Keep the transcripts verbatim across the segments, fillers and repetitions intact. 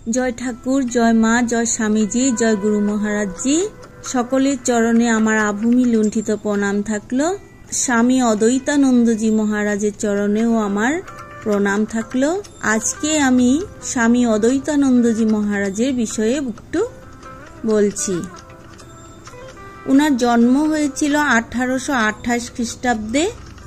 জয় ঠাকুর, জয় মা, জয় স্বামীজি, জয় গুরু মহারাজজি। সকলের চরণে আমার আভূমি লুণ্ঠিত প্রণাম থাকলো। স্বামী অদ্বৈতানন্দজি মহারাজের চরণেও আমার প্রণাম থাকলো। আজকে আমি স্বামী অদ্বৈতানন্দজি মহারাজের বিষয়ে একটু বলছি। উনার জন্ম হয়েছিল আঠারোশো আঠাশ খ্রিস্টাব্দে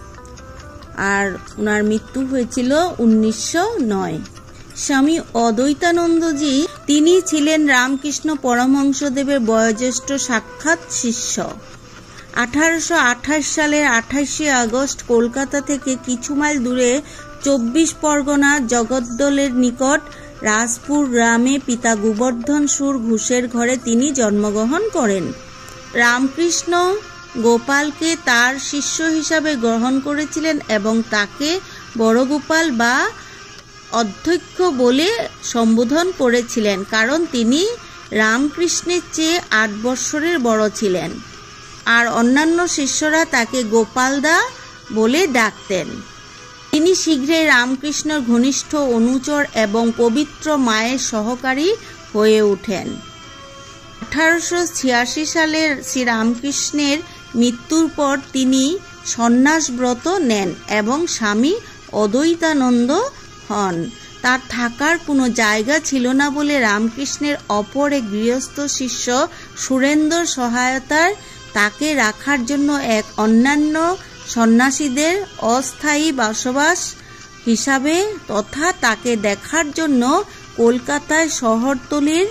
আর উনার মৃত্যু হয়েছিল উনিশশো নয়। স্বামী অদ্বৈতানন্দজি তিনি ছিলেন রামকৃষ্ণ পরমহংসদেবের বয়োজ্যেষ্ঠ সাক্ষাৎ শিষ্য। আঠারোশো আঠাশ সালের আঠাশে আগস্ট কলকাতা থেকে কিছু মাইল দূরে চব্বিশ পরগনা জগদ্দলের নিকট রাজপুর গ্রামে পিতা গোবর্ধন সুর ঘোষের ঘরে তিনি জন্মগ্রহণ করেন। রামকৃষ্ণ গোপালকে তার শিষ্য হিসাবে গ্রহণ করেছিলেন এবং তাকে বড় গোপাল বা অধ্যক্ষ বলে সম্বোধন করেছিলেন, কারণ তিনি রামকৃষ্ণের চেয়ে আট বৎসরের বড় ছিলেন। আর অন্যান্য শিষ্যরা তাকে গোপালদা বলে ডাকতেন। তিনি শীঘ্রই রামকৃষ্ণর ঘনিষ্ঠ অনুচর এবং পবিত্র মায়ের সহকারী হয়ে ওঠেন। আঠারোশো ছিয়াশি সালের শ্রীরামকৃষ্ণের মৃত্যুর পর তিনি সন্ন্যাসব্রত নেন এবং স্বামী অদ্বৈতানন্দ হন। তার থাকার কোনো জায়গা ছিল না বলে রামকৃষ্ণের অপর এক গৃহস্থ শিষ্য সুরেন্দ্র সহায়তায় তাকে রাখার জন্য এক অন্যান্য সন্ন্যাসীদের অস্থায়ী বসবাস হিসাবে তথা তাকে দেখার জন্য কলকাতায় শহরতলির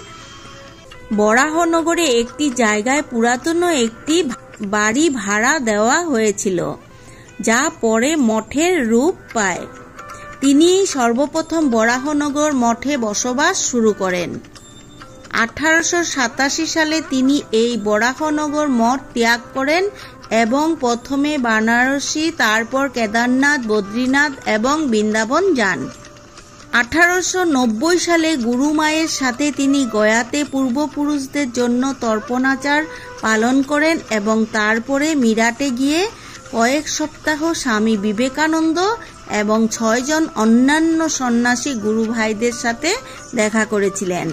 বরাহনগরে একটি জায়গায় পুরাতন একটি বাড়ি ভাড়া দেওয়া হয়েছিল, যা পরে মঠের রূপ পায়। তিনি সর্বপ্রথম বরাহনগর মঠে বসবাস শুরু করেন। আঠারোশো সাতাশি সালে তিনি এই বরাহনগর মঠ ত্যাগ করেন এবং প্রথমে বারাণসী, তারপর কেদারনাথ, বদ্রীনাথ এবং বৃন্দাবন যান। আঠারোশো নব্বই সালে গুরু মায়ের সাথে তিনি গয়াতে পূর্বপুরুষদের জন্য তর্পণাচার পালন করেন এবং তারপরে মিরাটে গিয়ে কয়েক সপ্তাহ স্বামী বিবেকানন্দ এবং ছয়জন অন্যান্য সন্ন্যাসী গুরু ভাইদের সাথে দেখা করেছিলেন।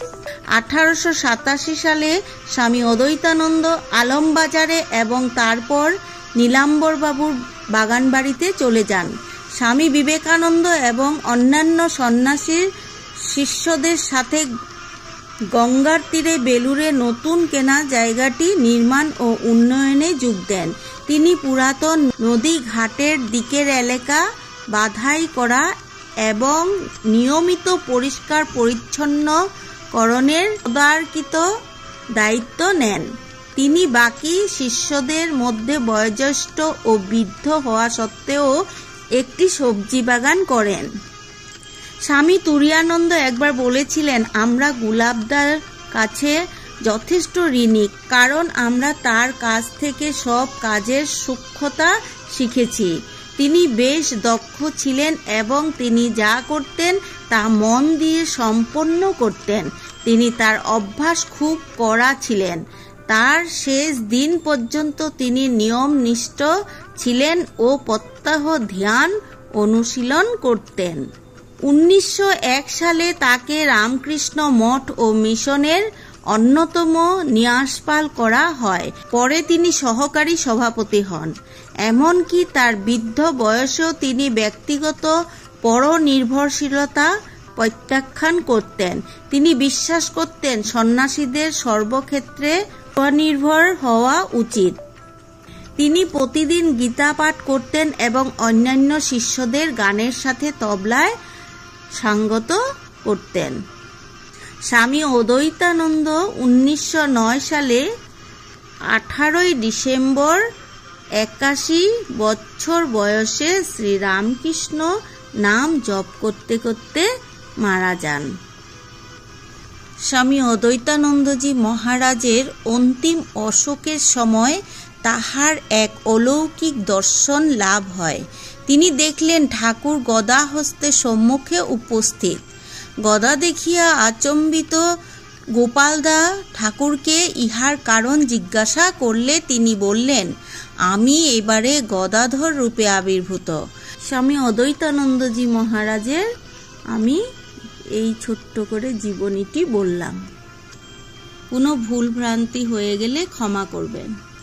আঠারোশো সাতাশি সালে স্বামী অদ্বৈতানন্দ আলমবাজারে এবং তারপর নীলাম্বরবাবুর বাগানবাড়িতে চলে যান। স্বামী বিবেকানন্দ এবং অন্যান্য সন্ন্যাসীর শিষ্যদের সাথে গঙ্গার তীরে বেলুরে নতুন কেনা জায়গাটি নির্মাণ ও উন্নয়নে যোগ দেন। তিনি পুরাতন নদী ঘাটের দিকের এলাকা বাধাই করা এবং নিয়মিত পরিষ্কার পরিচ্ছন্ন করণের তদারকিত দায়িত্ব নেন। তিনি বাকি শিষ্যদের মধ্যে বয়োজ্যেষ্ঠ ও বৃদ্ধ হওয়া সত্ত্বেও একটি সবজি বাগান করেন। স্বামী তুরীয়ানন্দ একবার বলেছিলেন, আমরা গুলাবদার কাছে যথেষ্ট ঋণী, কারণ আমরা তার কাছ থেকে সব কাজের সূক্ষ্মতা শিখেছি। তিনি বেশ দক্ষ ছিলেন এবং তিনি যা করতেন তা মন দিয়ে সম্পন্ন করতেন। তিনি তার অভ্যাস খুব কড়া ছিলেন। তার শেষ দিন পর্যন্ত তিনি নিয়মনিষ্ঠ ছিলেন ও প্রত্যহ ধ্যান অনুশীলন করতেন। উনিশশো এক সালে তাকে রামকৃষ্ণ মঠ ও মিশনের অন্যতম ন্যাসপাল করা হয়। পরে তিনি সহকারী সভাপতি হন। এমনকি তার বৃদ্ধ বয়সেও তিনি ব্যক্তিগত পরনির্ভরশীলতা প্রত্যাখ্যান করতেন। তিনি বিশ্বাস করতেন সন্ন্যাসীদের সর্বক্ষেত্রে স্বনির্ভর হওয়া উচিত। তিনি প্রতিদিন গীতা পাঠ করতেন এবং অন্যান্য শিষ্যদের গানের সাথে তবলায় সঙ্গত করতেন। স্বামী অদ্বৈতানন্দ উনিশশো নয় সালে আঠারোই ডিসেম্বর একাশি বছর বয়সে শ্রীরামকৃষ্ণ নাম জপ করতে করতে মারা যান। স্বামী অদ্বৈতানন্দজি মহারাজের অন্তিম অশোকের সময় তাহার এক অলৌকিক দর্শন লাভ হয়। তিনি দেখলেন ঠাকুর গদা হস্তে সম্মুখে উপস্থিত। গদা দেখিয়া আচম্বিত গোপালদা ঠাকুরকে ইহার কারণ জিজ্ঞাসা করলে তিনি বললেন, আমি এবারে গদাধর রূপে আবির্ভূত। স্বামী অদ্বৈতানন্দজি মহারাজের আমি এই ছোট্ট করে জীবনীটি বললাম। কোনো ভুল ভ্রান্তি হয়ে গেলে ক্ষমা করবেন।